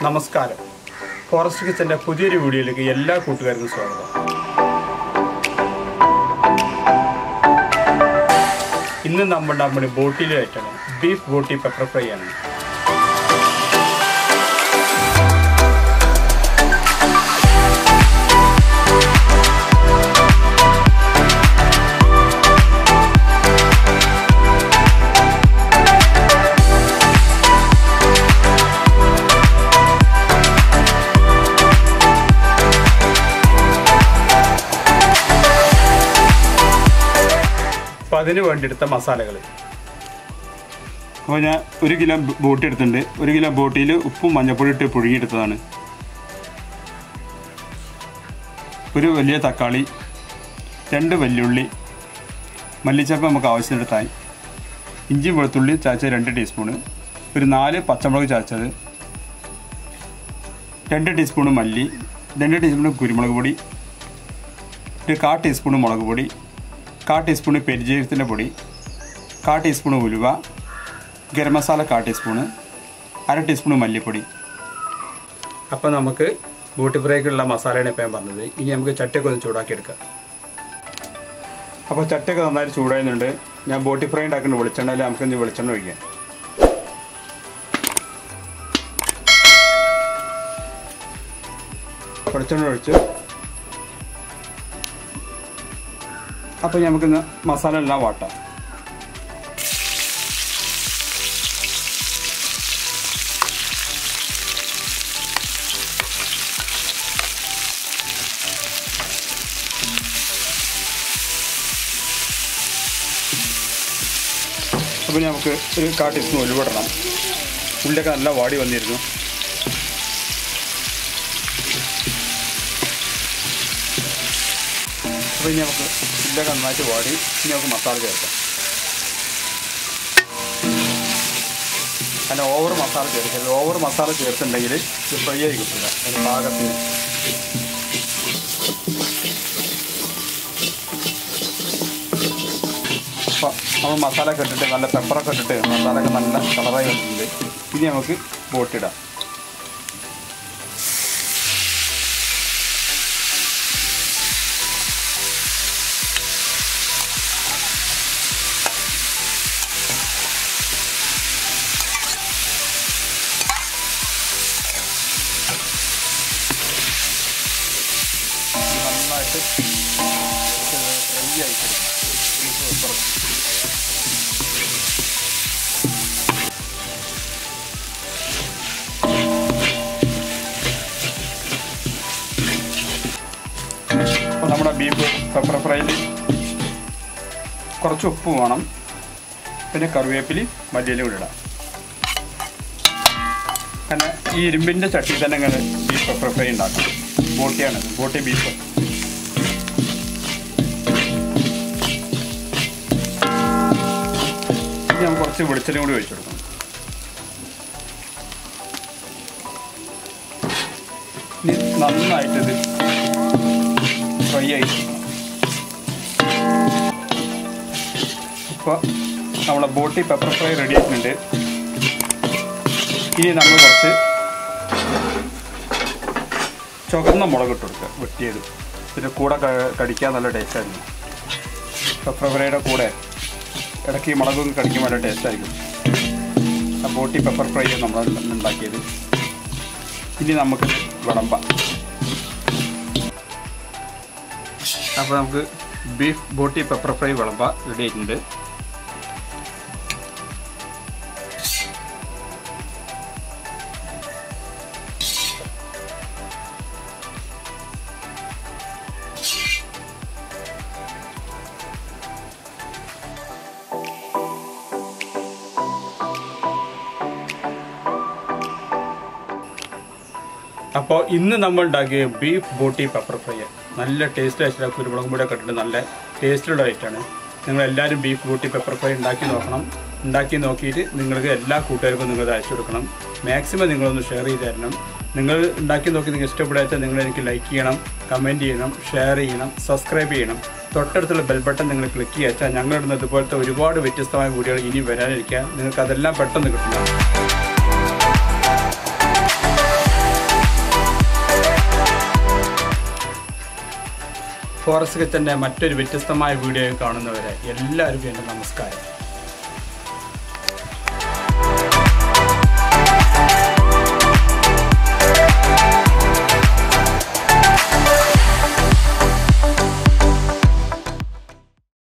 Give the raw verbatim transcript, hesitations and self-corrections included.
നമസ്കാരം. ഫോറസ്റ്റ് കിച്ചൻ്റെ പുതിയൊരു വീഡിയോയിലേക്ക് എല്ലാ കൂട്ടുകാർക്കും സ്വാഗതം. ഇന്ന് നമ്മൾ നമ്മുടെ ബോട്ടിയിലായിട്ടാണ് ബീഫ് ബോട്ടി പെപ്പർ ഫ്രൈ ആണ്. അപ്പോൾ അതിന് വേണ്ടിയെടുത്ത മസാലകൾ. അപ്പോൾ ഞാൻ ഒരു കിലോ ബോട്ടി എടുത്തിട്ടുണ്ട്. ഒരു കിലോ ബോട്ടിയിൽ ഉപ്പും മഞ്ഞൾപ്പൊടി ഇട്ട് പുഴുങ്ങിയെടുത്തതാണ്. ഒരു വലിയ തക്കാളി, രണ്ട് വെല്ലുള്ളി, മല്ലിച്ചപ്പ് നമുക്ക് ആവശ്യത്തിനെടുത്തായി, ഇഞ്ചി വെളുത്തുള്ളി ചതച്ചത് രണ്ട് ടീസ്പൂണ്, ഒരു നാല് പച്ചമുളക് ചതച്ചത്, രണ്ട് ടീസ്പൂണ് മല്ലി, രണ്ട് ടീസ്പൂണ് കുരുമുളക് പൊടി, ഒരു കാ ടീസ്പൂണ് മുളക് പൊടി, കാ ടീസ്പൂണ് പെരിഞ്ജീരകത്തിൻ്റെ പൊടി, കാ ടീസ്പൂണ് ഉലുവ, ഗരം മസാല കാ ടീസ്പൂണ്, അര ടീസ്പൂണ് മല്ലിപ്പൊടി. അപ്പോൾ നമുക്ക് ബോട്ടി ഫ്രൈക്കുള്ള മസാലയാണ് ഇപ്പോൾ ഞാൻ പറഞ്ഞത്. ഇനി നമുക്ക് ചട്ടിയൊക്കെ ഒന്ന് ചൂടാക്കിയെടുക്കാം. അപ്പോൾ ചട്ടിയൊക്കെ നന്നായിട്ട് ചൂടായുന്നുണ്ട്. ഞാൻ ബോട്ടി ഫ്രൈ ഉണ്ടാക്കുന്ന വെളിച്ചെണ്ണയിൽ നമുക്ക് ഇനി വെളിച്ചെണ്ണ ഒഴിക്കാം. വെളിച്ചെണ്ണ ഒഴിച്ച് അപ്പോൾ നമുക്കിന്ന് മസാല എല്ലാം വാട്ടാം. അപ്പോൾ നമുക്ക് ഒരു കാ ടീസ്പൂൺ ഉലുവ ഇടണം. ഉള്ളിയൊക്കെ നല്ല വാടി വന്നിരുന്നു. അപ്പോൾ ഇനി നമുക്ക് ഉള്ളിയൊക്കെ നന്നായിട്ട് വാടി ഇനി നമുക്ക് മസാല ചേർക്കാം. അങ്ങനെ ഓവർ മസാല ചേർക്കരുത്. ഓവർ മസാല ചേർത്തിട്ടുണ്ടെങ്കിൽ ഇത് ഫ്രൈ ആയി കിട്ടില്ല. അതിന് പാകത്തിന് അപ്പോൾ നമ്മൾ മസാല ഒക്കെ ഇട്ടിട്ട് നല്ല പെപ്പറൊക്കെ ഇട്ടിട്ട് മസാലയൊക്കെ നല്ല കളറായി വന്നിട്ടുണ്ട്. ഇനി നമുക്ക് ബോട്ടിടാം. നന്നായിട്ട് ഡ്രൈ ആയിട്ട് അപ്പോൾ നമ്മുടെ ബീഫ് പെപ്പർ ഫ്രൈയിൽ കുറച്ച് ഉപ്പ് വേണം. പിന്നെ കറിവേപ്പില മല്ലിയിലും കൂടെ ഇടാം. കാരണം ഈ ഇരുമ്പിൻ്റെ ചട്ടിയിൽ തന്നെ ഇങ്ങനെ ബീഫ് പെപ്പർ ഫ്രൈ ഉണ്ടാക്കാം. ബോട്ടിയാണിത്, ബോട്ടി ബീഫ്. ഞാൻ കുറച്ച് വെളിച്ചെണ്ണ കൂടി ഒഴിച്ചു കൊടുക്കണം. ഇനി നന്നായിട്ടിത് ഫ്രൈ ആയിട്ട് ഇപ്പോൾ നമ്മളെ ബോട്ടി പെപ്പർ ഫ്രൈ റെഡി ആയിട്ടുണ്ട്. ഇനി നമ്മൾ കുറച്ച് ചുവന്ന മുളക് ഇട്ട് കൊടുക്കുക, വെട്ടിയത്. ഇതിൻ്റെ കൂടെ കടിക്കാൻ നല്ല ടേസ്റ്റായിരിക്കും. പെപ്പർ ഫ്രൈയുടെ കൂടെ ഇടയ്ക്ക് ഈ മുളകൊക്കെ കടിക്കുമ്പോൾ നല്ല ടേസ്റ്റായിരിക്കും. ആ ബോട്ടി പെപ്പർ ഫ്രൈ നമ്മൾ ഉണ്ടാക്കിയത്. ഇനി നമുക്ക് വിളമ്പാം. അപ്പോൾ നമുക്ക് beef boti pepper fry വിളമ്പാം ready ആയിട്ടുണ്ട്. അപ്പോൾ ഇന്ന് നമ്മൾ ഉണ്ടാക്കിയ ബീഫ് ബോട്ടി പെപ്പർ ഫ്രൈ നല്ല ടേസ്റ്റ് ആയിട്ടുള്ള കുരുമുളകും കൂടെ ഒക്കെ ഇട്ടിട്ട് നല്ല ടേസ്റ്റുള്ള ഐറ്റമാണ്. നിങ്ങളെല്ലാവരും ബീഫ് ബോട്ടി പെപ്പർ ഫ്രൈ ഉണ്ടാക്കി നോക്കണം. ഉണ്ടാക്കി നോക്കിയിട്ട് നിങ്ങൾക്ക് എല്ലാ കൂട്ടുകാർക്കും നിങ്ങൾ അയച്ചു കൊടുക്കണം. മാക്സിമം നിങ്ങളൊന്ന് ഷെയർ ചെയ്ത് തരണം. നിങ്ങൾ ഉണ്ടാക്കി നോക്കി നിങ്ങൾക്ക് ഇഷ്ടപ്പെടാച്ചാൽ നിങ്ങൾ എനിക്ക് ലൈക്ക് ചെയ്യണം, കമൻറ്റ് ചെയ്യണം, ഷെയർ ചെയ്യണം, സബ്സ്ക്രൈബ് ചെയ്യണം. തൊട്ടടുത്തുള്ള ബെൽ ബട്ടൺ നിങ്ങൾ ക്ലിക്ക് ചെയ്യാച്ചാൽ ഞങ്ങളിടുന്ന ഇതുപോലത്തെ ഒരുപാട് വ്യത്യസ്തമായ വീഡിയോകൾ ഇനി വരാനിരിക്കുക. നിങ്ങൾക്ക് അതെല്ലാം പെട്ടെന്ന് കിട്ടുന്നതാണ്. ഫോറസ്റ്റ് കിച്ചൻ്റെ മറ്റൊരു വ്യത്യസ്തമായ വീഡിയോ കാണുന്നവരെ എല്ലാവർക്കും എൻ്റെ നമസ്കാരം.